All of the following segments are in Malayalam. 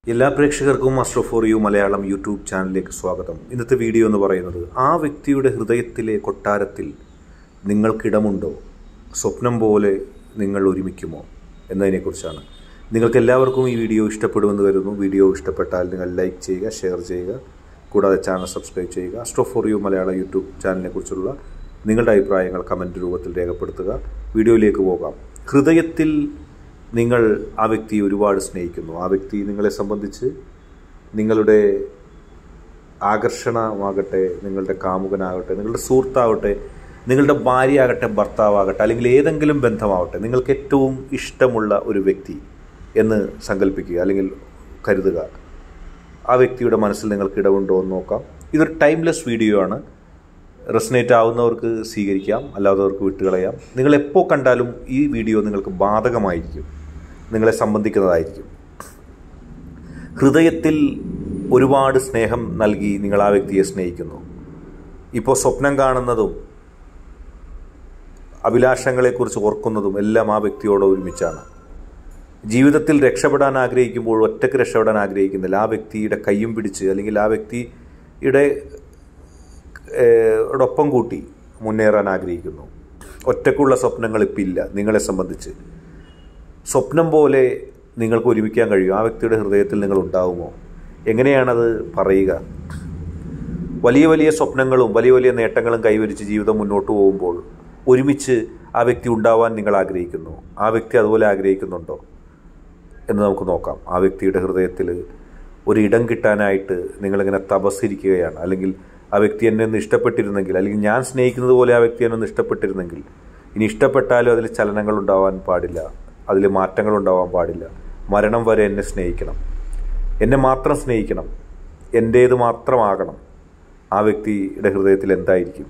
എല്ലാ പ്രേക്ഷകർക്കും Astro for you Malayalam YouTube ചാനലിലേക്ക് സ്വാഗതം. ഇന്നത്തെ വീഡിയോ എന്ന് പറയുന്നത് ആ വ്യക്തിയുടെ ഹൃദയത്തിലെ കൊട്ടാരത്തിൽ നിങ്ങൾക്കിടമുണ്ടോ, സ്വപ്നം പോലെ നിങ്ങൾ ഒരുമിക്കുമോ എന്നതിനെക്കുറിച്ചാണ്. നിങ്ങൾക്ക് എല്ലാവർക്കും ഈ വീഡിയോ ഇഷ്ടപ്പെടുമെന്ന് കരുതുന്നു. വീഡിയോ ഇഷ്ടപ്പെട്ടാൽ നിങ്ങൾ ലൈക്ക് ചെയ്യുക, ഷെയർ ചെയ്യുക, കൂടാതെ ചാനൽ സബ്സ്ക്രൈബ് ചെയ്യുക. Astro for you Malayalam YouTube ചാനലിനെക്കുറിച്ചുള്ള നിങ്ങളുടെ അഭിപ്രായങ്ങൾ കമൻറ്റ് രൂപത്തിൽ രേഖപ്പെടുത്തുക. വീഡിയോയിലേക്ക് പോകാം. ഹൃദയത്തിൽ നിങ്ങൾ ആ വ്യക്തിയെ ഒരുപാട് സ്നേഹിക്കുന്നു. ആ വ്യക്തി നിങ്ങളെ സംബന്ധിച്ച് നിങ്ങളുടെ ആകർഷണമാകട്ടെ, നിങ്ങളുടെ കാമുകനാകട്ടെ, നിങ്ങളുടെ സുഹൃത്താവട്ടെ, നിങ്ങളുടെ ഭാര്യയാകട്ടെ, ഭർത്താവാകട്ടെ, അല്ലെങ്കിൽ ഏതെങ്കിലും ബന്ധമാവട്ടെ, നിങ്ങൾക്ക് ഏറ്റവും ഇഷ്ടമുള്ള ഒരു വ്യക്തി എന്ന് സങ്കല്പിക്കുക അല്ലെങ്കിൽ കരുതുക. ആ വ്യക്തിയുടെ മനസ്സിൽ നിങ്ങൾക്ക് ഇടമുണ്ടോ എന്ന് നോക്കാം. ഇതൊരു ടൈംലെസ് വീഡിയോ ആണ്. റെസനേറ്റ് ആവുന്നവർക്ക് സ്വീകരിക്കാം, അല്ലാത്തവർക്ക് വിട്ടുകളയാം. നിങ്ങൾ എപ്പോൾ കണ്ടാലും ഈ വീഡിയോ നിങ്ങൾക്ക് ബാധകമായിരിക്കും, നിങ്ങളെ സംബന്ധിക്കുന്നതായിരിക്കും. ഹൃദയത്തിൽ ഒരുപാട് സ്നേഹം നൽകി നിങ്ങൾ ആ വ്യക്തിയെ സ്നേഹിക്കുന്നു. ഇപ്പോൾ സ്വപ്നം കാണുന്നതും അഭിലാഷങ്ങളെക്കുറിച്ച് ഓർക്കുന്നതും എല്ലാം ആ വ്യക്തിയോട് ഒരുമിച്ചാണ്. ജീവിതത്തിൽ രക്ഷപ്പെടാൻ ആഗ്രഹിക്കുമ്പോൾ ഒറ്റയ്ക്ക് രക്ഷപ്പെടാൻ ആഗ്രഹിക്കുന്നില്ല. ആ വ്യക്തിയുടെ കയ്യും പിടിച്ച് അല്ലെങ്കിൽ ആ വ്യക്തിയുടെ ഒപ്പം കൂട്ടി മുന്നേറാൻ ആഗ്രഹിക്കുന്നു. ഒറ്റയ്ക്കുള്ള സ്വപ്നങ്ങൾ ഇപ്പം ഇല്ല. നിങ്ങളെ സംബന്ധിച്ച് സ്വപ്നം പോലെ നിങ്ങൾക്ക് ഒരുമിക്കാൻ കഴിയും. ആ വ്യക്തിയുടെ ഹൃദയത്തിൽ നിങ്ങൾ ഉണ്ടാവുമോ? എങ്ങനെയാണത് പറയുക? വലിയ വലിയ സ്വപ്നങ്ങളും വലിയ വലിയ നേട്ടങ്ങളും കൈവരിച്ച് ജീവിതം മുന്നോട്ട് പോകുമ്പോൾ ഒരുമിച്ച് ആ വ്യക്തി ഉണ്ടാവാൻ നിങ്ങൾ ആഗ്രഹിക്കുന്നു. ആ വ്യക്തി അതുപോലെ ആഗ്രഹിക്കുന്നുണ്ടോ എന്ന് നമുക്ക് നോക്കാം. ആ വ്യക്തിയുടെ ഹൃദയത്തിൽ ഒരു ഇടം കിട്ടാനായിട്ട് നിങ്ങളിങ്ങനെ തപസ്സിരിക്കുകയാണ്. അല്ലെങ്കിൽ ആ വ്യക്തി എന്നെ ഒന്ന് ഇഷ്ടപ്പെട്ടിരുന്നെങ്കിൽ, അല്ലെങ്കിൽ ഞാൻ സ്നേഹിക്കുന്നത് പോലെ ആ വ്യക്തി എന്നെ ഒന്ന് ഇഷ്ടപ്പെട്ടിരുന്നെങ്കിൽ, ഇനി ഇഷ്ടപ്പെട്ടാലും അതിൽ ചലനങ്ങൾ ഉണ്ടാവാൻ പാടില്ല, അതിൽ മാറ്റങ്ങൾ ഉണ്ടാവാൻ പാടില്ല. മരണം വരെ എന്നെ സ്നേഹിക്കണം, എന്നെ മാത്രം സ്നേഹിക്കണം, എൻ്റേത് മാത്രമാകണം. ആ വ്യക്തിയുടെ ഹൃദയത്തിൽ എന്തായിരിക്കും?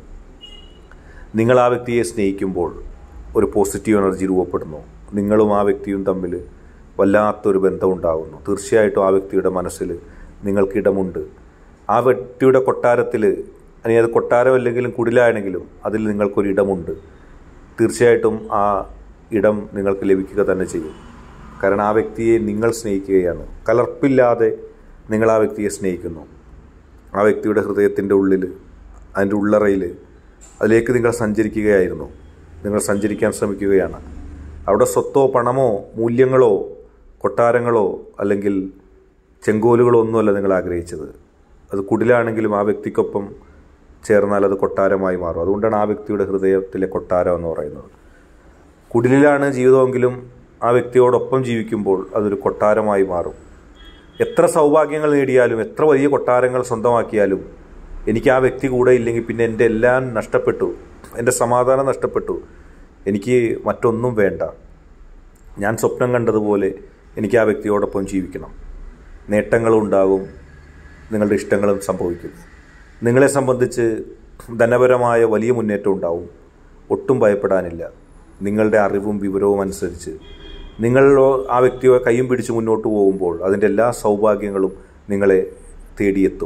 നിങ്ങൾ ആ വ്യക്തിയെ സ്നേഹിക്കുമ്പോൾ ഒരു പോസിറ്റീവ് എനർജി രൂപപ്പെടുന്നു. നിങ്ങളും ആ വ്യക്തിയും തമ്മിൽ വല്ലാത്തൊരു ബന്ധമുണ്ടാകുന്നു. തീർച്ചയായിട്ടും ആ വ്യക്തിയുടെ മനസ്സിൽ നിങ്ങൾക്കിടമുണ്ട്. ആ വ്യക്തിയുടെ കൊട്ടാരത്തിൽ, അല്ലെങ്കിൽ അത് കൊട്ടാരമല്ലെങ്കിലും കുടിലാണെങ്കിലും അതിൽ നിങ്ങൾക്കൊരിടമുണ്ട്. തീർച്ചയായിട്ടും ആ ഇടം നിങ്ങൾക്ക് ലഭിക്കുക തന്നെ ചെയ്യും. കാരണം ആ വ്യക്തിയെ നിങ്ങൾ സ്നേഹിക്കുകയാണ്. കലർപ്പില്ലാതെ നിങ്ങൾ ആ വ്യക്തിയെ സ്നേഹിക്കുന്നു. ആ വ്യക്തിയുടെ ഹൃദയത്തിൻ്റെ ഉള്ളിൽ, അതിൻ്റെ ഉള്ളറയിൽ അതിലേക്ക് നിങ്ങൾ സഞ്ചരിക്കുകയായിരുന്നു. നിങ്ങൾ സഞ്ചരിക്കാൻ ശ്രമിക്കുകയാണ്. അവിടെ സ്വത്തോ പണമോ മൂല്യങ്ങളോ കൊട്ടാരങ്ങളോ അല്ലെങ്കിൽ ചെങ്കോലുകളോ ഒന്നുമല്ല നിങ്ങൾ ആഗ്രഹിച്ചത്. അത് കുടിലാണെങ്കിലും ആ വ്യക്തിക്കൊപ്പം ചേർന്നാൽ അത് കൊട്ടാരമായി മാറും. അതുകൊണ്ടാണ് ആ വ്യക്തിയുടെ ഹൃദയത്തിലെ കൊട്ടാരം എന്ന് പറയുന്നത്. കുടിലാണ് ജീവിതമെങ്കിലും ആ വ്യക്തിയോടൊപ്പം ജീവിക്കുമ്പോൾ അതൊരു കൊട്ടാരമായി മാറും. എത്ര സൗഭാഗ്യങ്ങൾ നേടിയാലും, എത്ര വലിയ കൊട്ടാരങ്ങൾ സ്വന്തമാക്കിയാലും, എനിക്ക് ആ വ്യക്തി കൂടെ ഇല്ലെങ്കിൽ പിന്നെ എൻ്റെ എല്ലാം നഷ്ടപ്പെട്ടു, എൻ്റെ സമാധാനം നഷ്ടപ്പെട്ടു, എനിക്ക് മറ്റൊന്നും വേണ്ട. ഞാൻ സ്വപ്നം കണ്ടതുപോലെ എനിക്ക് ആ വ്യക്തിയോടൊപ്പം ജീവിക്കണം. നേട്ടങ്ങളും ഉണ്ടാകും, നിങ്ങളുടെ ഇഷ്ടങ്ങളും സംഭവിക്കും. നിങ്ങളെ സംബന്ധിച്ച് ധനപരമായ വലിയ മുന്നേറ്റം ഉണ്ടാവും. ഒട്ടും ഭയപ്പെടാനില്ല. നിങ്ങളുടെ അറിവും വിവരവും അനുസരിച്ച് നിങ്ങൾ ആ വ്യക്തിയെ കൈയും പിടിച്ച് മുന്നോട്ട് പോകുമ്പോൾ അതിൻ്റെ എല്ലാ സൗഭാഗ്യങ്ങളും നിങ്ങളെ തേടിയെത്തും.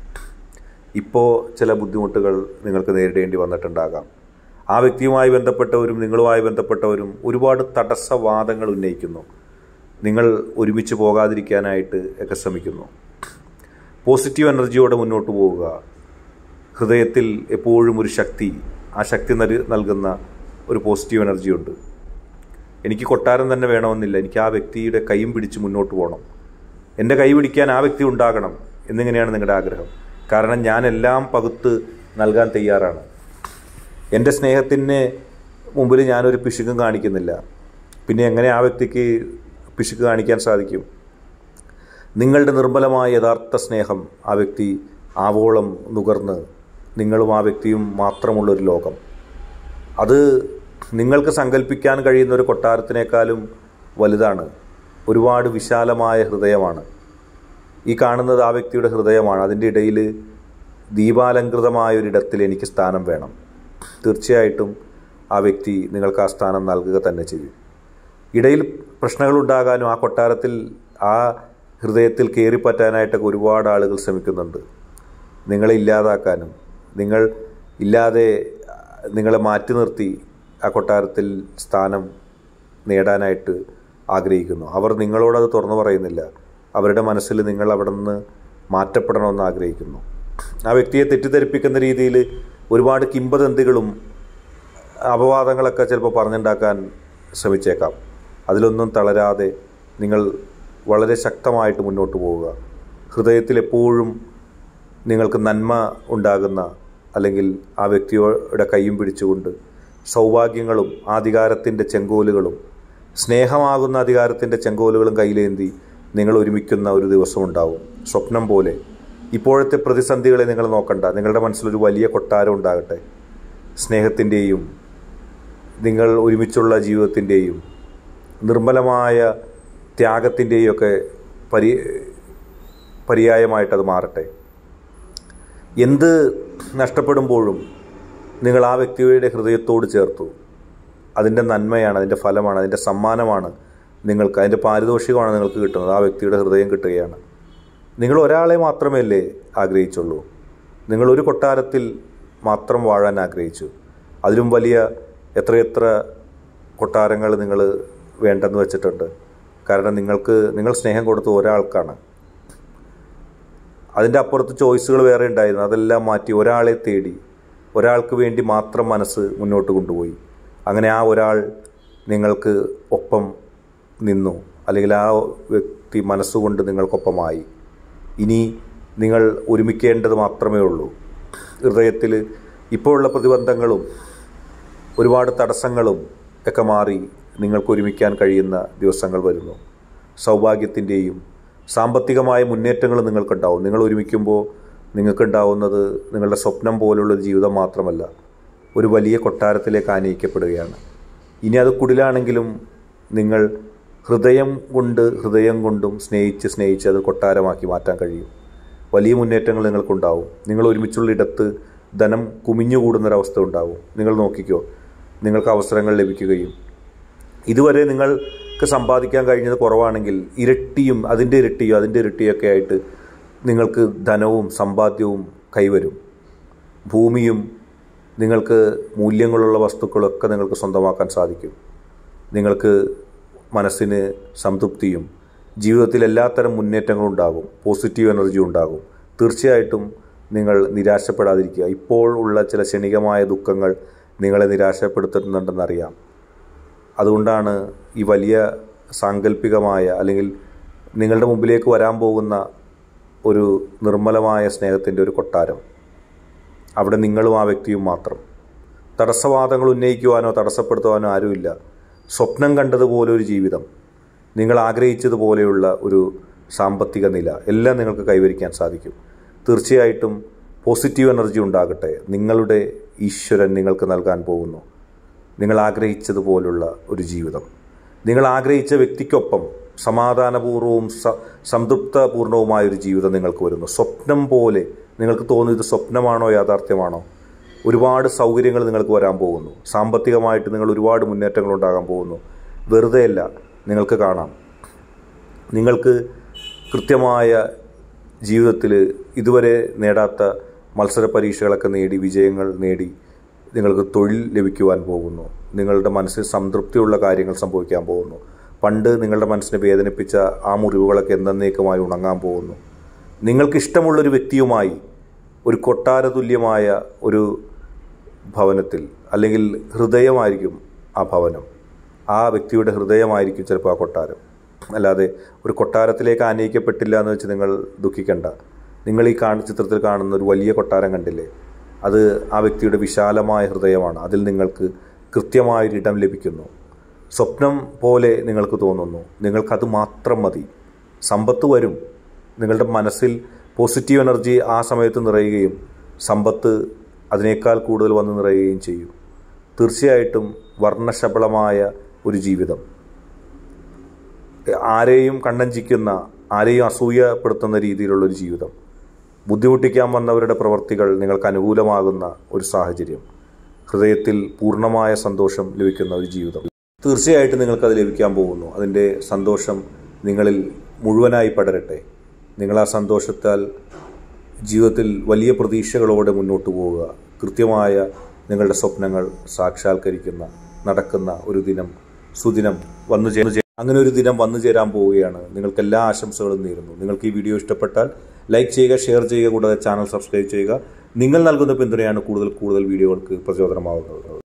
ഇപ്പോൾ ചില ബുദ്ധിമുട്ടുകൾ നിങ്ങൾക്ക് നേരിടേണ്ടി വന്നിട്ടുണ്ടാകാം. ആ വ്യക്തിയുമായി ബന്ധപ്പെട്ടവരും നിങ്ങളുമായി ബന്ധപ്പെട്ടവരും ഒരുപാട് തടസ്സവാദങ്ങൾ ഉന്നയിക്കുന്നു. നിങ്ങൾ ഒരുമിച്ച് പോകാതിരിക്കാനായിട്ട് ഒക്കെ ശ്രമിക്കുന്നു. പോസിറ്റീവ് എനർജിയോടെ മുന്നോട്ട് പോവുക. ഹൃദയത്തിൽ എപ്പോഴും ഒരു ശക്തി, ആ ശക്തി നൽകുന്ന ഒരു പോസിറ്റീവ് എനർജിയുണ്ട്. എനിക്ക് കൊട്ടാരം തന്നെ വേണമെന്നില്ല, എനിക്ക് ആ വ്യക്തിയുടെ കൈയും പിടിച്ച് മുന്നോട്ട് പോകണം, എൻ്റെ കൈ പിടിക്കാൻ ആ വ്യക്തി ഉണ്ടാകണം എന്നിങ്ങനെയാണ് നിങ്ങളുടെ ആഗ്രഹം. കാരണം ഞാൻ എല്ലാം പകുത്ത് നൽകാൻ തയ്യാറാണ്. എൻ്റെ സ്നേഹത്തിന് മുമ്പിൽ ഞാനൊരു പിശുക്കും കാണിക്കുന്നില്ല. പിന്നെ എങ്ങനെ ആ വ്യക്തിക്ക് പിശുക്ക് കാണിക്കാൻ സാധിക്കും? നിങ്ങളുടെ നിർമ്മലമായ യഥാർത്ഥ സ്നേഹം ആ വ്യക്തി ആവോളം നുകർന്ന് നിങ്ങളും ആ വ്യക്തിയും മാത്രമുള്ളൊരു ലോകം, അത് നിങ്ങൾക്ക് സങ്കല്പിക്കാൻ കഴിയുന്ന ഒരു കൊട്ടാരത്തിനേക്കാളും വലുതാണ്. ഒരുപാട് വിശാലമായ ഹൃദയമാണ്. ഈ കാണുന്നത് ആ വ്യക്തിയുടെ ഹൃദയമാണ്. അതിൻ്റെ ഇടയിൽ ദീപാലങ്കൃതമായൊരിടത്തിൽ എനിക്ക് സ്ഥാനം വേണം. തീർച്ചയായിട്ടും ആ വ്യക്തി നിങ്ങൾക്ക് ആ സ്ഥാനം നൽകുക തന്നെ ചെയ്യും. ഇടയിൽ പ്രശ്നങ്ങളുണ്ടാകാനും ആ കൊട്ടാരത്തിൽ, ആ ഹൃദയത്തിൽ കയറിപ്പറ്റാനായിട്ടൊക്കെ ഒരുപാട് ആളുകൾ ശ്രമിക്കുന്നുണ്ട്. നിങ്ങളെ ഇല്ലാതാക്കാനും, നിങ്ങൾ ഇല്ലാതെ നിങ്ങളെ മാറ്റി നിർത്തി ആ കൊട്ടാരത്തിൽ സ്ഥാനം നേടാനായിട്ട് ആഗ്രഹിക്കുന്നു. അവർ നിങ്ങളോടത് തുറന്നു പറയുന്നില്ല. അവരുടെ മനസ്സിൽ നിങ്ങൾ അവിടെ നിന്ന് മാറ്റപ്പെടണമെന്ന് ആഗ്രഹിക്കുന്നു. ആ വ്യക്തിയെ തെറ്റിദ്ധരിപ്പിക്കുന്ന രീതിയിൽ ഒരുപാട് കിംവദന്തികളും അപവാദങ്ങളൊക്കെ ചിലപ്പോൾ പറഞ്ഞുണ്ടാക്കാൻ ശ്രമിച്ചേക്കാം. അതിലൊന്നും തളരാതെ നിങ്ങൾ വളരെ ശക്തമായിട്ട് മുന്നോട്ട് പോവുക. ഹൃദയത്തിൽ എപ്പോഴും നിങ്ങൾക്ക് നന്മ ഉണ്ടാകുന്ന, അല്ലെങ്കിൽ ആ വ്യക്തിയുടെ കൈയും പിടിച്ചുകൊണ്ട് സൗഭാഗ്യങ്ങളും അധികാരത്തിൻ്റെ ചെങ്കോലുകളും സ്നേഹമാകുന്ന അധികാരത്തിൻ്റെ ചെങ്കോലുകളും കയ്യിലേന്തി നിങ്ങൾ ഒരുമിക്കുന്ന ഒരു ദിവസം ഉണ്ടാവും. സ്വപ്നം പോലെ ഇപ്പോഴത്തെ പ്രതിസന്ധികളെ നിങ്ങൾ നോക്കണ്ട. നിങ്ങളുടെ മനസ്സിലൊരു വലിയ കൊട്ടാരം ഉണ്ടാകട്ടെ. സ്നേഹത്തിൻ്റെയും നിങ്ങൾ ഒരുമിച്ചുള്ള ജീവിതത്തിൻ്റെയും നിർമ്മലമായ ത്യാഗത്തിൻ്റെയും ഒക്കെ പര്യായമായിട്ടത് മാറട്ടെ. എന്ത് നഷ്ടപ്പെടുമ്പോഴും നിങ്ങൾ ആ വ്യക്തിയുടെ ഹൃദയത്തോട് ചേർത്തു. അതിൻ്റെ നന്മയാണ്, അതിൻ്റെ ഫലമാണ്, അതിൻ്റെ സമ്മാനമാണ് നിങ്ങൾക്ക്, അതിൻ്റെ പാരിതോഷികമാണ് നിങ്ങൾക്ക് കിട്ടുന്നത്. ആ വ്യക്തിയുടെ ഹൃദയം കിട്ടുകയാണ്. നിങ്ങൾ ഒരാളെ മാത്രമല്ലേ ആഗ്രഹിച്ചുള്ളൂ. നിങ്ങളൊരു കൊട്ടാരത്തിൽ മാത്രം വാഴാൻ ആഗ്രഹിച്ചു. അതിലും വലിയ എത്രയെത്ര കൊട്ടാരങ്ങൾ നിങ്ങൾ വേണ്ടെന്ന് വെച്ചിട്ടുണ്ട്. കാരണം നിങ്ങൾ സ്നേഹം കൊടുത്ത ഒരാൾക്കാണ്. അതിൻ്റെ അപ്പുറത്ത് ചോയ്സുകൾ വേറെ ഉണ്ടായിരുന്നു. അതെല്ലാം മാറ്റി ഒരാളെ തേടി, ഒരാൾക്ക് വേണ്ടി മാത്രം മനസ്സ് മുന്നോട്ട് കൊണ്ടുപോയി. അങ്ങനെ ആ ഒരാൾ നിങ്ങൾക്ക് ഒപ്പം നിന്നു, അല്ലെങ്കിൽ ആ വ്യക്തി മനസ്സുകൊണ്ട് നിങ്ങൾക്കൊപ്പമായി. ഇനി നിങ്ങൾ ഒരുമിക്കേണ്ടത് മാത്രമേ ഉള്ളൂ. ഹൃദയത്തിൽ ഇപ്പോഴുള്ള പ്രതിബന്ധങ്ങളും ഒരുപാട് തടസ്സങ്ങളും ഒക്കെ മാറി നിങ്ങൾക്ക് ഒരുമിക്കാൻ കഴിയുന്ന ദിവസങ്ങൾ വരുന്നു. സൗഭാഗ്യത്തിൻ്റെയും സാമ്പത്തികമായ മുന്നേറ്റങ്ങൾ നിങ്ങൾക്കുണ്ടാവും. നിങ്ങൾ ഒരുമിക്കുമ്പോൾ നിങ്ങൾക്കുണ്ടാവുന്നത് നിങ്ങളുടെ സ്വപ്നം പോലുള്ളൊരു ജീവിതം മാത്രമല്ല, ഒരു വലിയ കൊട്ടാരത്തിലേക്ക് ആനയിക്കപ്പെടുകയാണ്. ഇനി അത് കുടിലാണെങ്കിലും നിങ്ങൾ ഹൃദയം കൊണ്ടും സ്നേഹിച്ച് അത് കൊട്ടാരമാക്കി മാറ്റാൻ കഴിയും. വലിയ മുന്നേറ്റങ്ങൾ നിങ്ങൾക്കുണ്ടാവും. നിങ്ങൾ ഒരുമിച്ചുള്ള ഇടത്ത് ധനം കുമിഞ്ഞുകൂടുന്നൊരവസ്ഥ ഉണ്ടാവും. നിങ്ങൾ നോക്കിക്കോ, നിങ്ങൾക്ക് അവസരങ്ങൾ ലഭിക്കുകയും ഇതുവരെ നിങ്ങൾക്ക് സമ്പാദിക്കാൻ കഴിഞ്ഞത് കുറവാണെങ്കിൽ അതിൻ്റെ ഇരട്ടിയൊക്കെ ആയിട്ട് നിങ്ങൾക്ക് ധനവും സമ്പാദ്യവും കൈവരും. ഭൂമിയും നിങ്ങൾക്ക് മൂല്യങ്ങളുള്ള വസ്തുക്കളൊക്കെ നിങ്ങൾക്ക് സ്വന്തമാക്കാൻ സാധിക്കും. നിങ്ങൾക്ക് മനസ്സിന് സംതൃപ്തിയും ജീവിതത്തിൽ എല്ലാത്തരം മുന്നേറ്റങ്ങളും ഉണ്ടാകും. പോസിറ്റീവ് എനർജി ഉണ്ടാകും. തീർച്ചയായിട്ടും നിങ്ങൾ നിരാശപ്പെടാതിരിക്കുക. ഇപ്പോൾ ഉള്ള ചില ക്ഷണികമായ ദുഃഖങ്ങൾ നിങ്ങളെ നിരാശപ്പെടുത്തുന്നുണ്ടെന്നറിയാം. അതുകൊണ്ടാണ് ഈ വലിയ സാങ്കല്പികമായ, അല്ലെങ്കിൽ നിങ്ങളുടെ മുമ്പിലേക്ക് വരാൻ പോകുന്ന ഒരു നിർമ്മലമായ സ്നേഹത്തിൻ്റെ ഒരു കൊട്ടാരം. അവിടെ നിങ്ങളും ആ വ്യക്തിയും മാത്രം. തടസ്സവാദങ്ങൾ ഉന്നയിക്കുവാനോ തടസ്സപ്പെടുത്തുവാനോ ആരുമില്ല. സ്വപ്നം കണ്ടതുപോലെ ഒരു ജീവിതം, നിങ്ങൾ ആഗ്രഹിച്ചതുപോലെയുള്ള ഒരു സാമ്പത്തിക നില എല്ലാം നിങ്ങൾക്ക് കൈവരിക്കാൻ സാധിക്കും. തീർച്ചയായിട്ടും പോസിറ്റീവ് എനർജി ഉണ്ടാകട്ടെ. നിങ്ങളുടെ ഈശ്വരൻ നിങ്ങൾക്ക് നൽകാൻ പോകുന്നു നിങ്ങൾ ആഗ്രഹിച്ചതുപോലുള്ള ഒരു ജീവിതം. നിങ്ങൾ ആഗ്രഹിച്ച വ്യക്തിക്കൊപ്പം സമാധാനപൂർവ്വവും സംതൃപ്തപൂർണവുമായൊരു ജീവിതം നിങ്ങൾക്ക് വരുന്നു. സ്വപ്നം പോലെ നിങ്ങൾക്ക് തോന്നുന്നത് സ്വപ്നമാണോ യാഥാർത്ഥ്യമാണോ? ഒരുപാട് സൗകര്യങ്ങൾ നിങ്ങൾക്ക് വരാൻ പോകുന്നു. സാമ്പത്തികമായിട്ട് നിങ്ങൾ ഒരുപാട് മുന്നേറ്റങ്ങൾ ഉണ്ടാകാൻ പോകുന്നു. വെറുതെയല്ല, നിങ്ങൾക്ക് കാണാം. നിങ്ങൾക്ക് കൃത്യമായ ജീവിതത്തിൽ ഇതുവരെ നേടാത്ത മത്സര പരീക്ഷകളൊക്കെ നേടി വിജയങ്ങൾ നേടി നിങ്ങൾക്ക് തൊഴിൽ ലഭിക്കുവാൻ പോകുന്നു. നിങ്ങളുടെ മനസ്സിൽ സംതൃപ്തിയുള്ള കാര്യങ്ങൾ സംഭവിക്കാൻ പോകുന്നു. പണ്ട് നിങ്ങളുടെ മനസ്സിനെ വേദനിപ്പിച്ച ആ മുറിവുകളൊക്കെ എന്നേക്കുമായി ഉണങ്ങാൻ പോകുന്നു. നിങ്ങൾക്കിഷ്ടമുള്ളൊരു വ്യക്തിയുമായി ഒരു കൊട്ടാരതുല്യമായ ഒരു ഭവനത്തിൽ, അല്ലെങ്കിൽ ഹൃദയമായിരിക്കും ആ ഭവനം, ആ വ്യക്തിയുടെ ഹൃദയമായിരിക്കും ചിലപ്പോൾ ആ കൊട്ടാരം. അല്ലാതെ ഒരു കൊട്ടാരത്തിലേക്ക് ആനയിക്കപ്പെട്ടില്ല എന്ന് വെച്ച് നിങ്ങൾ ദുഃഖിക്കേണ്ട. നിങ്ങൾ ഈ ചിത്രത്തിൽ കാണുന്ന ഒരു വലിയ കൊട്ടാരം കണ്ടില്ലേ, അത് ആ വ്യക്തിയുടെ വിശാലമായ ഹൃദയമാണ്. അതിൽ നിങ്ങൾക്ക് കൃത്യമായൊരിടം ലഭിക്കുന്നു. സ്വപ്നം പോലെ നിങ്ങൾക്ക് തോന്നുന്നു. നിങ്ങൾക്കത് മാത്രം മതി. സമ്പത്ത് വരും. നിങ്ങളുടെ മനസ്സിൽ പോസിറ്റീവ് എനർജി ആ സമയത്ത് നിറയുകയും സമ്പത്ത് അതിനേക്കാൾ കൂടുതൽ വന്ന് നിറയുകയും ചെയ്യും. തീർച്ചയായിട്ടും വർണ്ണശബളമായ ഒരു ജീവിതം, ആരെയും കണ്ണഞ്ചിക്കുന്ന, ആരെയും അസൂയപ്പെടുത്തുന്ന രീതിയിലുള്ളൊരു ജീവിതം, ബുദ്ധിമുട്ടിക്കാൻ വന്നവരുടെ പ്രവർത്തികൾ നിങ്ങൾക്ക് അനുകൂലമാകുന്ന ഒരു സാഹചര്യം, ഹൃദയത്തിൽ പൂർണ്ണമായ സന്തോഷം ലഭിക്കുന്ന ഒരു ജീവിതം. തീർച്ചയായിട്ടും നിങ്ങൾക്കത് ലഭിക്കാൻ പോകുന്നു. അതിൻ്റെ സന്തോഷം നിങ്ങളിൽ മുഴുവനായി പടരട്ടെ. നിങ്ങൾ ആ സന്തോഷത്താൽ ജീവിതത്തിൽ വലിയ പ്രതീക്ഷകളോടെ മുന്നോട്ട് പോവുക. കൃത്യമായ നിങ്ങളുടെ സ്വപ്നങ്ങൾ സാക്ഷാത്കരിക്കുന്ന നടക്കുന്ന ഒരു ദിനം സുദിനം വന്നു ചേർന്ന് അങ്ങനെ ഒരു ദിനം വന്നു ചേരാൻ പോവുകയാണ്. നിങ്ങൾക്ക് എല്ലാ ആശംസകളും നേരുന്നു. നിങ്ങൾക്ക് ഈ വീഡിയോ ഇഷ്ടപ്പെട്ടാൽ ലൈക്ക് ചെയ്യുക, ഷെയർ ചെയ്യുക, കൂടാതെ ചാനൽ സബ്സ്ക്രൈബ് ചെയ്യുക. നിങ്ങൾ നൽകുന്ന പിന്തുണയാണ് കൂടുതൽ വീഡിയോകൾക്ക് പ്രചോദനമാവുന്നത്.